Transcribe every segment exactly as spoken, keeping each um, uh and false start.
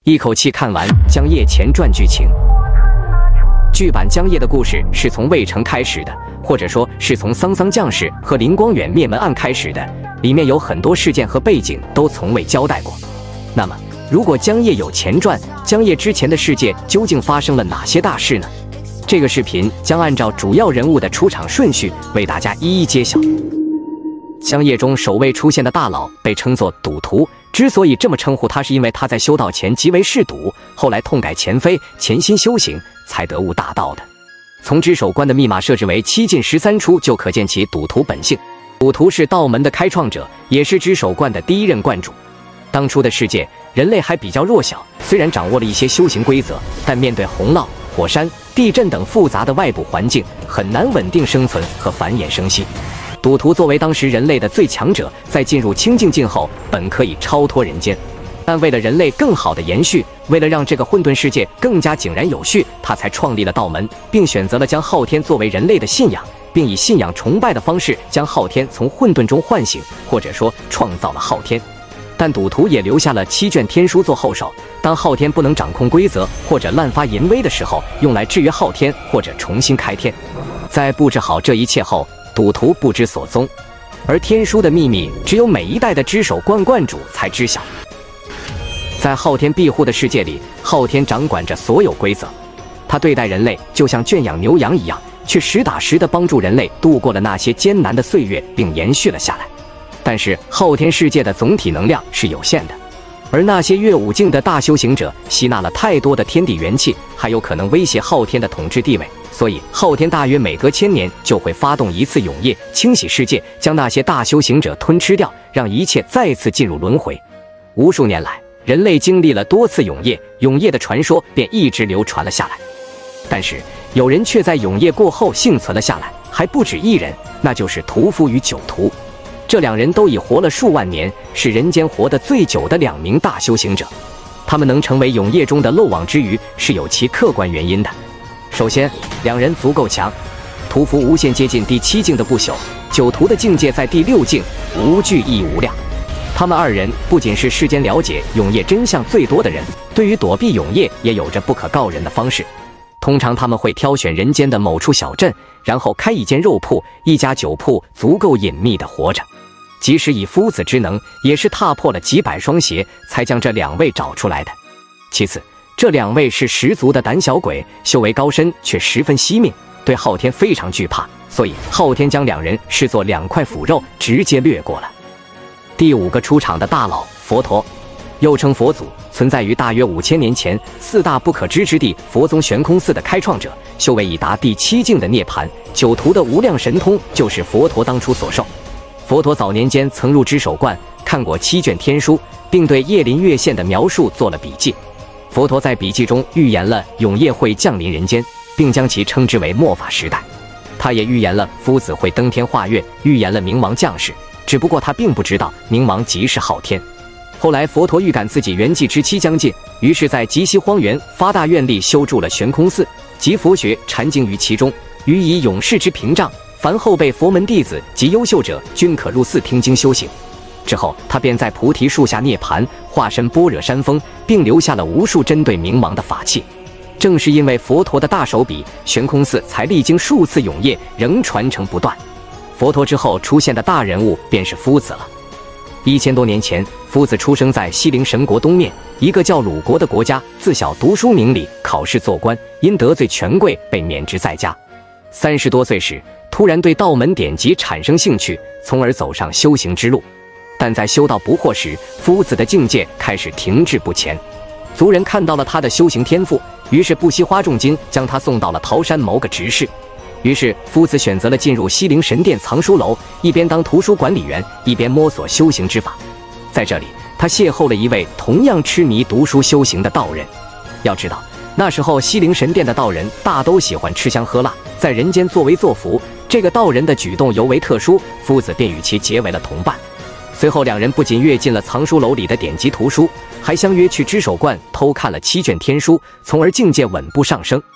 一口气看完《江夜前传》剧情。剧版江夜的故事是从渭城开始的，或者说是从桑桑将士和林光远灭门案开始的，里面有很多事件和背景都从未交代过。那么，如果江夜有前传，江夜之前的世界究竟发生了哪些大事呢？这个视频将按照主要人物的出场顺序为大家一一揭晓。江夜中首位出现的大佬被称作赌徒，之所以这么称呼他，是因为他在修道前极为嗜赌，后来痛改前非，潜心修行，才得悟大道的。从只手关的密码设置为七进十三出，就可见其赌徒本性。赌徒是道门的开创者，也是只手关的第一任观主。当初的世界，人类还比较弱小，虽然掌握了一些修行规则，但面对洪涝、火山、地震等复杂的外部环境，很难稳定生存和繁衍生息。赌徒作为当时人类的最强者，在进入清净境后，本可以超脱人间，但为了人类更好的延续，为了让这个混沌世界更加井然有序，他才创立了道门，并选择了将昊天作为人类的信仰，并以信仰崇拜的方式将昊天从混沌中唤醒，或者说创造了昊天。但赌徒也留下了七卷天书做后手，当昊天不能掌控规则或者滥发淫威的时候，用来制约昊天或者重新开天。在布置好这一切后，赌徒不知所踪，而天书的秘密只有每一代的只手观观主才知晓。在昊天庇护的世界里，昊天掌管着所有规则，他对待人类就像圈养牛羊一样，却实打实地帮助人类度过了那些艰难的岁月，并延续了下来。但是昊天世界的总体能量是有限的，而那些越武境的大修行者吸纳了太多的天地元气，还有可能威胁昊天的统治地位。所以昊天大约每隔千年就会发动一次永夜，清洗世界，将那些大修行者吞吃掉，让一切再次进入轮回。无数年来，人类经历了多次永夜，永夜的传说便一直流传了下来。但是有人却在永夜过后幸存了下来，还不止一人，那就是屠夫与酒徒。这两人都已活了数万年，是人间活得最久的两名大修行者。他们能成为永夜中的漏网之鱼，是有其客观原因的。首先，两人足够强，屠夫无限接近第七境的不朽，酒徒的境界在第六境，无惧亦无量。他们二人不仅是世间了解永夜真相最多的人，对于躲避永夜也有着不可告人的方式。通常他们会挑选人间的某处小镇，然后开一间肉铺、一家酒铺，足够隐秘地活着。即使以夫子之能，也是踏破了几百双鞋，才将这两位找出来的。其次，这两位是十足的胆小鬼，修为高深却十分惜命，对昊天非常惧怕，所以昊天将两人视作两块腐肉，直接略过了。第五个出场的大佬佛陀，又称佛祖，存在于大约五千年前，四大不可知之地佛宗悬空寺的开创者，修为已达第七境的涅槃，酒徒的无量神通就是佛陀当初所授。佛陀早年间曾入只手观，看过七卷天书，并对叶林月现的描述做了笔记。佛陀在笔记中预言了永夜会降临人间，并将其称之为末法时代。他也预言了夫子会登天化月，预言了冥王降世，只不过他并不知道冥王即是昊天。后来佛陀预感自己圆寂之期将近，于是在极西荒原发大愿力，修筑了悬空寺，集佛学禅经于其中，予以永世之屏障，凡后辈佛门弟子及优秀者均可入寺听经修行。之后他便在菩提树下涅槃，化身般若山峰，并留下了无数针对冥王的法器。正是因为佛陀的大手笔，悬空寺才历经数次永夜，仍传承不断。佛陀之后出现的大人物便是夫子了。一千多年前，夫子出生在西陵神国东面一个叫鲁国的国家，自小读书明理，考试做官，因得罪权贵被免职在家。三十多岁时，突然对道门典籍产生兴趣，从而走上修行之路。但在修道不惑时，夫子的境界开始停滞不前。族人看到了他的修行天赋，于是不惜花重金将他送到了桃山某个执事。于是夫子选择了进入西陵神殿藏书楼，一边当图书管理员，一边摸索修行之法。在这里，他邂逅了一位同样痴迷读书修行的道人。要知道，那时候西陵神殿的道人大都喜欢吃香喝辣，在人间作威作福。这个道人的举动尤为特殊，夫子便与其结为了同伴。随后两人不仅阅尽了藏书楼里的典籍图书，还相约去只手观偷看了七卷天书，从而境界稳步上升。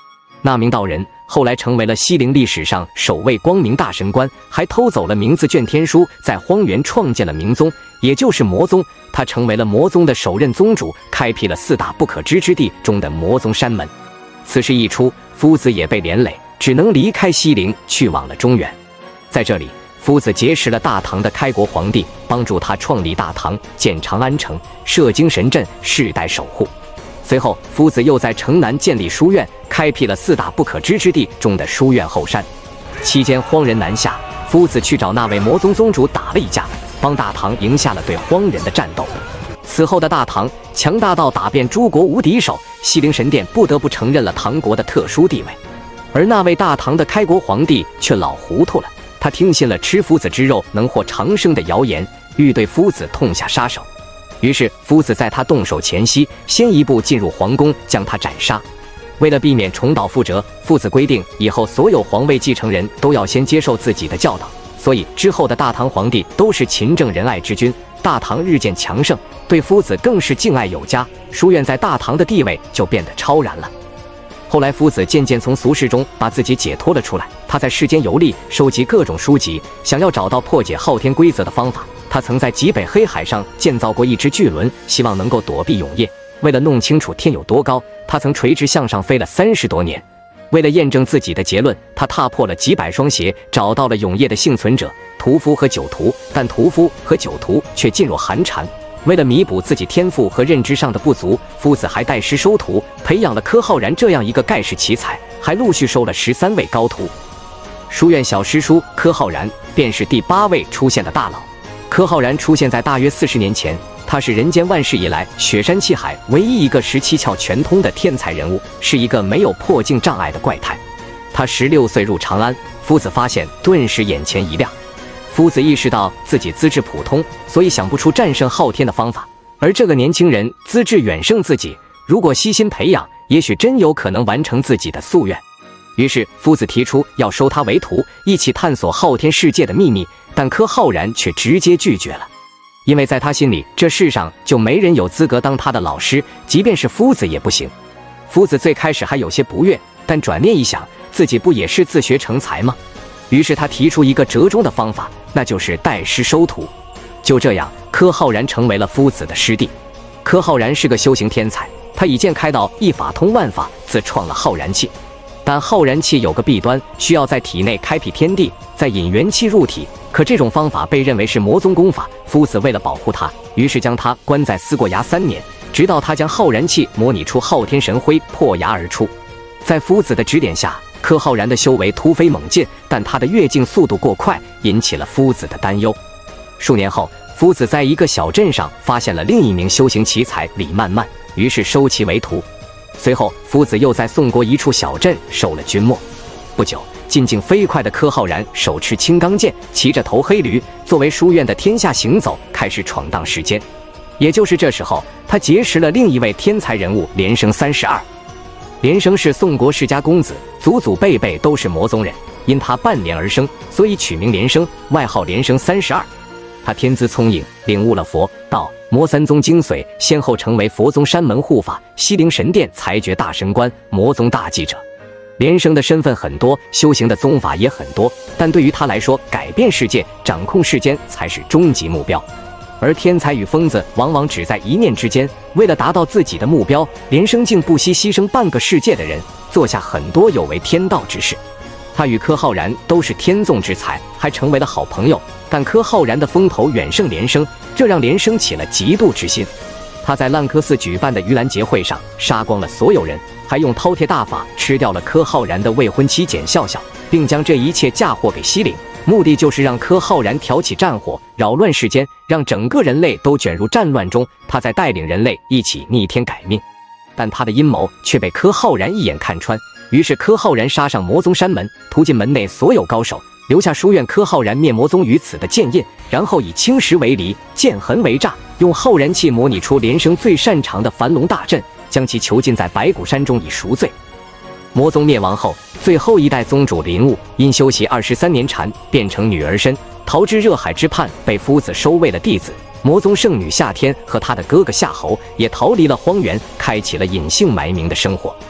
那名道人后来成为了西陵历史上首位光明大神官，还偷走了名字卷天书，在荒原创建了明宗，也就是魔宗。他成为了魔宗的首任宗主，开辟了四大不可知之地中的魔宗山门。此事一出，夫子也被连累，只能离开西陵，去往了中原。在这里，夫子结识了大唐的开国皇帝，帮助他创立大唐，建长安城，设精神阵，世代守护。随后，夫子又在城南建立书院，开辟了四大不可知之地中的书院后山。期间荒人南下，夫子去找那位魔宗宗主打了一架，帮大唐赢下了对荒人的战斗。此后的大唐强大到打遍诸国无敌手，西陵神殿不得不承认了唐国的特殊地位。而那位大唐的开国皇帝却老糊涂了，他听信了吃夫子之肉能获长生的谣言，欲对夫子痛下杀手。于是夫子在他动手前夕，先一步进入皇宫，将他斩杀。为了避免重蹈覆辙，夫子规定以后所有皇位继承人都要先接受自己的教导，所以之后的大唐皇帝都是勤政仁爱之君，大唐日渐强盛，对夫子更是敬爱有加，书院在大唐的地位就变得超然了。后来夫子渐渐从俗世中把自己解脱了出来，他在世间游历，收集各种书籍，想要找到破解昊天规则的方法。他曾在极北黑海上建造过一只巨轮，希望能够躲避永夜。为了弄清楚天有多高，他曾垂直向上飞了三十多年。为了验证自己的结论，他踏破了几百双鞋，找到了永夜的幸存者屠夫和酒徒，但屠夫和酒徒却噤若寒蝉。为了弥补自己天赋和认知上的不足，夫子还拜师收徒，培养了柯浩然这样一个盖世奇才，还陆续收了十三位高徒。书院小师叔柯浩然便是第八位出现的大佬。柯浩然出现在大约四十年前，他是人间万世以来雪山气海唯一一个十七窍全通的天才人物，是一个没有破境障碍的怪胎。他十六岁入长安，夫子发现，顿时眼前一亮。夫子意识到自己资质普通，所以想不出战胜昊天的方法。而这个年轻人资质远胜自己，如果悉心培养，也许真有可能完成自己的夙愿。于是夫子提出要收他为徒，一起探索昊天世界的秘密，但柯浩然却直接拒绝了。因为在他心里，这世上就没人有资格当他的老师，即便是夫子也不行。夫子最开始还有些不悦，但转念一想，自己不也是自学成才吗？于是他提出一个折中的方法，那就是拜师收徒。就这样，柯浩然成为了夫子的师弟。柯浩然是个修行天才，他以剑开道，一法通万法，自创了浩然气。但浩然气有个弊端，需要在体内开辟天地，再引元气入体。可这种方法被认为是魔宗功法，夫子为了保护他，于是将他关在思过崖三年，直到他将浩然气模拟出昊天神辉，破崖而出。在夫子的指点下，柯浩然的修为突飞猛进，但他的跃进速度过快，引起了夫子的担忧。数年后，夫子在一个小镇上发现了另一名修行奇才李漫漫，于是收其为徒。随后，夫子又在宋国一处小镇受了君没。不久，进境飞快的柯浩然手持青钢剑，骑着头黑驴，作为书院的天下行走，开始闯荡世间。也就是这时候，他结识了另一位天才人物连生三十二。连生是宋国世家公子，祖祖辈辈都是魔宗人，因他半连而生，所以取名连生，外号连生三十二。他天资聪颖，领悟了佛道魔三宗精髓，先后成为佛宗山门护法、西陵神殿裁决大神官、魔宗大记者。连生的身份很多，修行的宗法也很多，但对于他来说，改变世界、掌控世间才是终极目标。而天才与疯子往往只在一念之间，为了达到自己的目标，连生竟不惜牺牲半个世界的人，做下很多有违天道之事。他与柯浩然都是天纵之才，还成为了好朋友。但柯浩然的风头远胜连生，这让连生起了嫉妒之心。他在烂柯寺举办的盂兰节会上杀光了所有人，还用饕餮大法吃掉了柯浩然的未婚妻简笑笑，并将这一切嫁祸给西陵，目的就是让柯浩然挑起战火，扰乱世间，让整个人类都卷入战乱中，他在带领人类一起逆天改命。但他的阴谋却被柯浩然一眼看穿，于是柯浩然杀上魔宗山门，屠尽门内所有高手，留下书院柯浩然灭魔宗于此的剑印，然后以青石为犁，剑痕为栅，用浩然气模拟出连生最擅长的凡龙大阵，将其囚禁在白骨山中以赎罪。魔宗灭亡后，最后一代宗主林雾因修习二十三年禅，变成女儿身，逃至热海之畔，被夫子收为了弟子。魔宗圣女夏天和他的哥哥夏侯也逃离了荒原，开启了隐姓埋名的生活。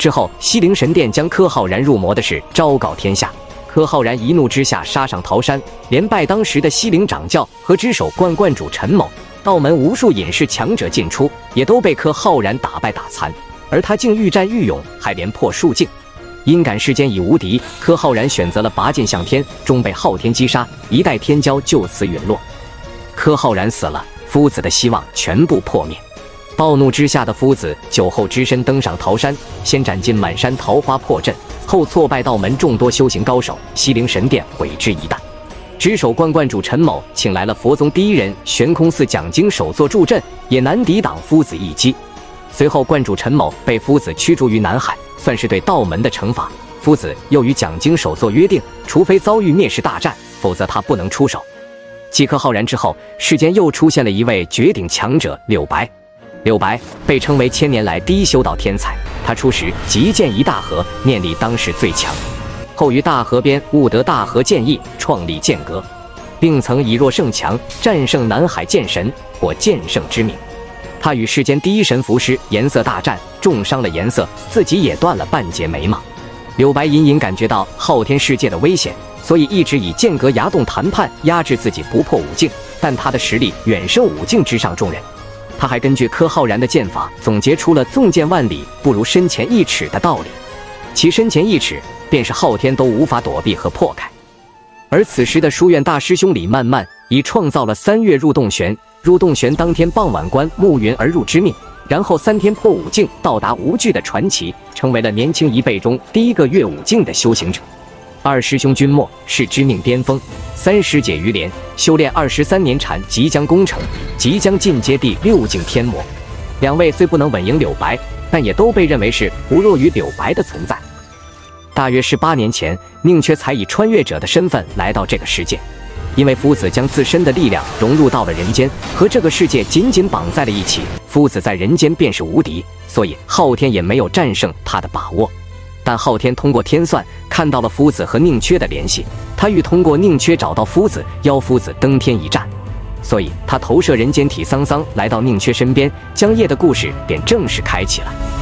之后，西陵神殿将柯浩然入魔的事昭告天下。柯浩然一怒之下杀上桃山，连败当时的西陵掌教和只手冠冠主陈某。道门无数隐士强者进出，也都被柯浩然打败打残，而他竟愈战愈勇，还连破数境。因感世间已无敌，柯浩然选择了拔剑向天，终被昊天击杀，一代天骄就此陨落。柯浩然死了，夫子的希望全部破灭。暴怒之下的夫子酒后只身登上桃山，先斩尽满山桃花破阵，后挫败道门众多修行高手，西陵神殿毁之一旦。只手冠冠主陈某请来了佛宗第一人悬空寺讲经首座助阵，也难抵挡夫子一击。随后冠主陈某被夫子驱逐于南海，算是对道门的惩罚。夫子又与讲经首座约定，除非遭遇灭世大战，否则他不能出手。继柯浩然之后，世间又出现了一位绝顶强者柳白。柳白被称为千年来第一修道天才，他初时即建一大河，念力当时最强。后于大河边悟得大河剑意，创立剑阁，并曾以弱胜强，战胜南海剑神，获剑圣之名。他与世间第一神符师颜色大战，重伤了颜色，自己也断了半截眉毛。柳白隐隐感觉到昊天世界的危险，所以一直以剑阁崖洞谈判压制自己不破五境，但他的实力远胜五境之上众人。他还根据柯浩然的剑法总结出了纵剑万里不如身前一尺的道理，其身前一尺便是昊天都无法躲避和破开。而此时的书院大师兄李漫漫已创造了三月入洞玄，入洞玄当天傍晚观暮云而入之命，然后三天破五境到达无惧的传奇，成为了年轻一辈中第一个越五境的修行者。二师兄君莫是知命巅峰，三师姐于连修炼二十三年禅即将攻成，即将进阶第六境天魔。两位虽不能稳赢柳白，但也都被认为是不弱于柳白的存在。大约十八年前，宁缺才以穿越者的身份来到这个世界，因为夫子将自身的力量融入到了人间，和这个世界紧紧绑在了一起。夫子在人间便是无敌，所以昊天也没有战胜他的把握。但昊天通过天算看到了夫子和宁缺的联系，他欲通过宁缺找到夫子，邀夫子登天一战，所以他投射人间体桑桑来到宁缺身边，江夜的故事便正式开启了。